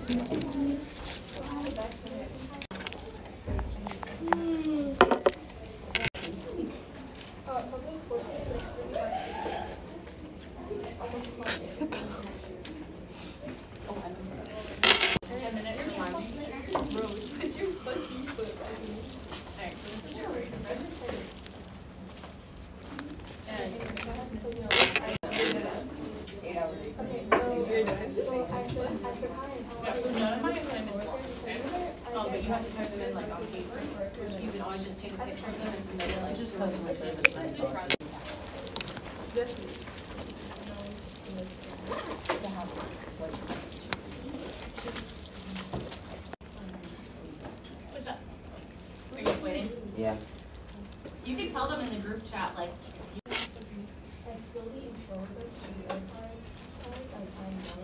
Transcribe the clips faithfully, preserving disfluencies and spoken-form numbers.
But you have to type them in like on paper, which you can always just take a picture of them and submit it like just customer service. What's up? Are you just waiting? Yeah. You can tell them in the group chat like. I still the intro of the G R W M I know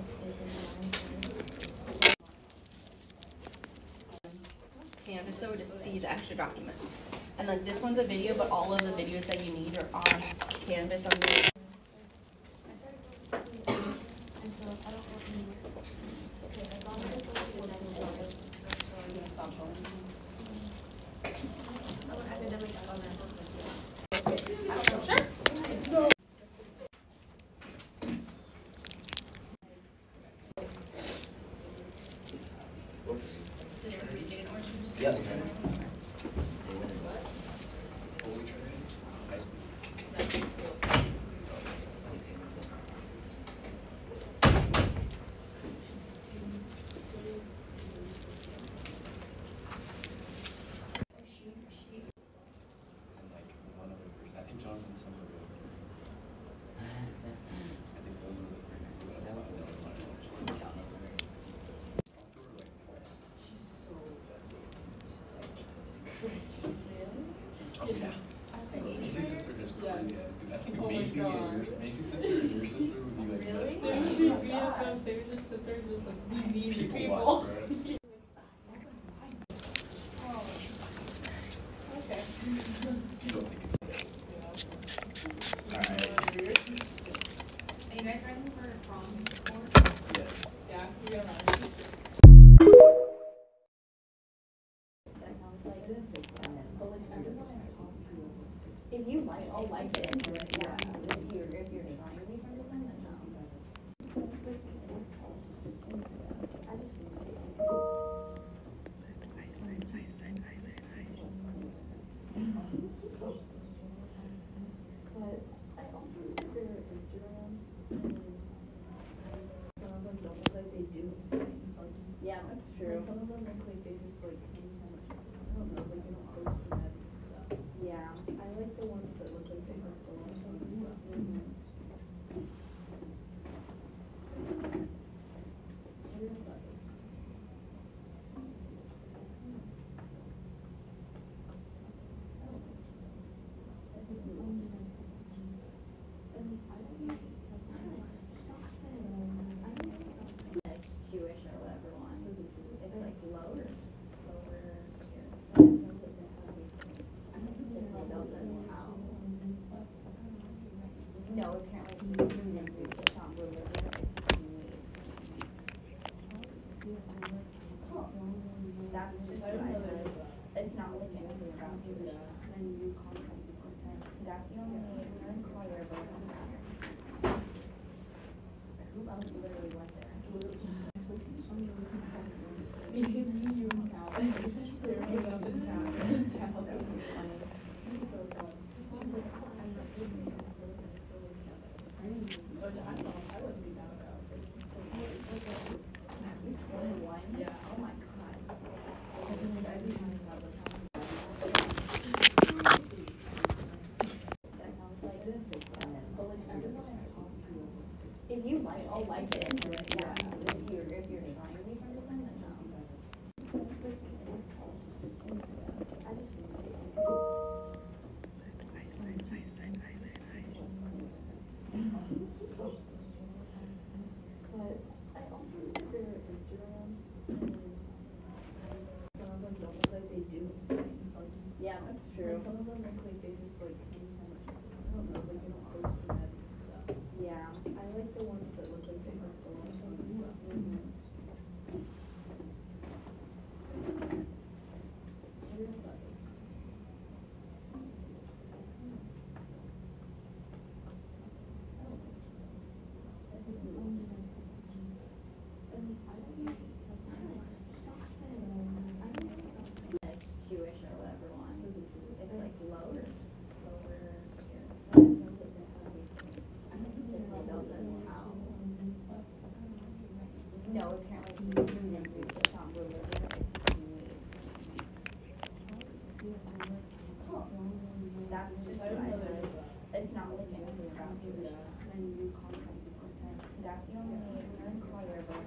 Canvas so to see the extra documents. And like this one's a video, but all of the videos that you need are on Canvas on the and so I don't know anymore. Okay, as long as it's like what I'm doing. I'm gonna stop showing. Oh, I accidentally got on there. Sure. Yeah. Yeah. Macy's sister is crazy. Dude, I think Macy and your Macy's sister and your sister would be like best friends. They would be B F Fs. They would just sit there and just like be mean to People people. watch, bro. Oh. Okay. You don't think it. Alright. Are you guys ready for a prom? Yes. Yeah, you gotta run. If you like, I'll like it. Yeah. If you're if you're trying to be friends with them, then no. But I also look at their Instagram. Some of them don't look like they do. Yeah, that's true. Some of them look like they just like use so much. I don't know, like they don't post for meds and stuff. Yeah, I like the ones that look like they post a lot of stuff and stuff. Mm-hmm. Where is that? Jewish or whatever one. It's like lower, lower here. I don't think it's like Delta and how. No, apparently it's not really. That's just what I heard. It's not like anything about Jewish. That's the only choir but who else literally went there? Me and you and Cal. Clearing up and sound and tell. That would be funny. It's so fun. But I don't know. I wouldn't be down about it. He's twenty-one? Yeah. Oh my god. I'd be trying to have a time. That sounds like it. But like everyone I talk to, if you like, I'll like it. No, apparently it's really good. It's not really good. That's just what I heard. It's not like anything about this. That's the only employer ever.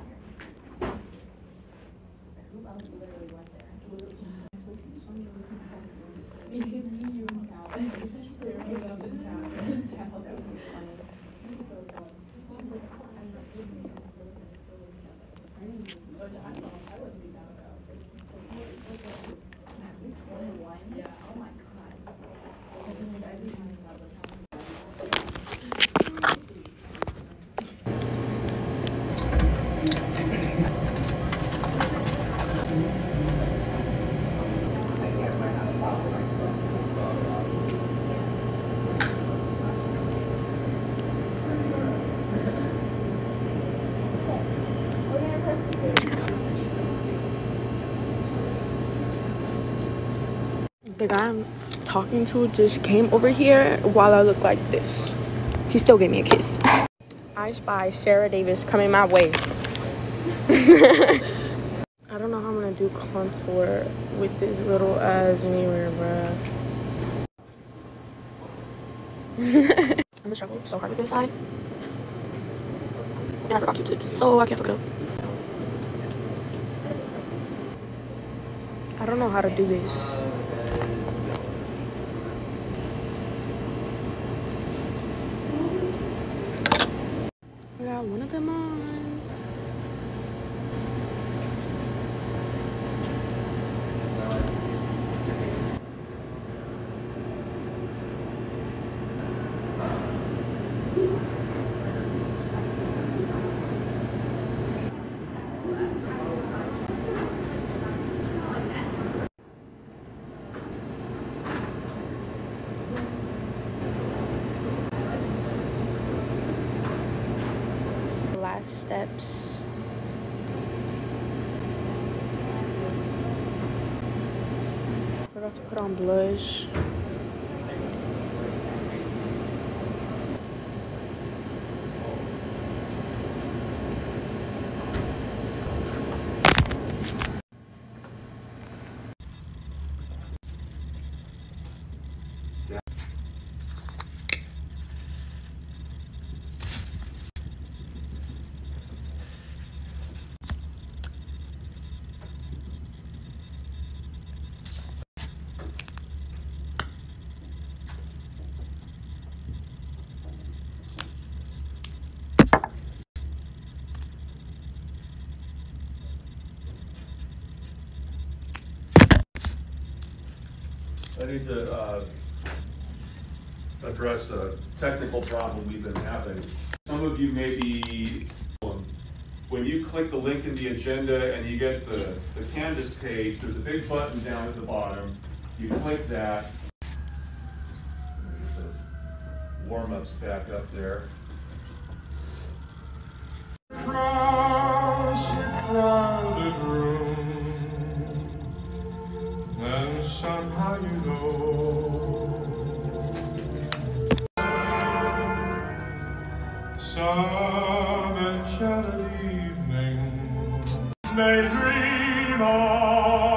Who else literally went there? You can use your Calvin. Clearing up the sound and tell. That would be funny. So dumb. I'm not taking it. Which I don't know, I wouldn't be mad about. At least twenty-one? Yeah. Oh my god. I'd be trying to have a time. The guy I'm talking to just came over here while I look like this. He still gave me a kiss. I spy Sarah Davis coming my way. I don't know how I'm gonna do contour with this little ass mirror, bruh. I'm struggling so hard with this side. And I forgot Q-tips, so I can't fuck it up. I don't know how to do this. I got one of them on. Last steps. Forgot to put on blush. I need to uh, address a technical problem we've been having. Some of you may be, when you click the link in the agenda and you get the, the Canvas page, there's a big button down at the bottom. You click that. Let me get those warm-ups back up there. Across a crowded room, and somehow you know some enchanted evening may dream on.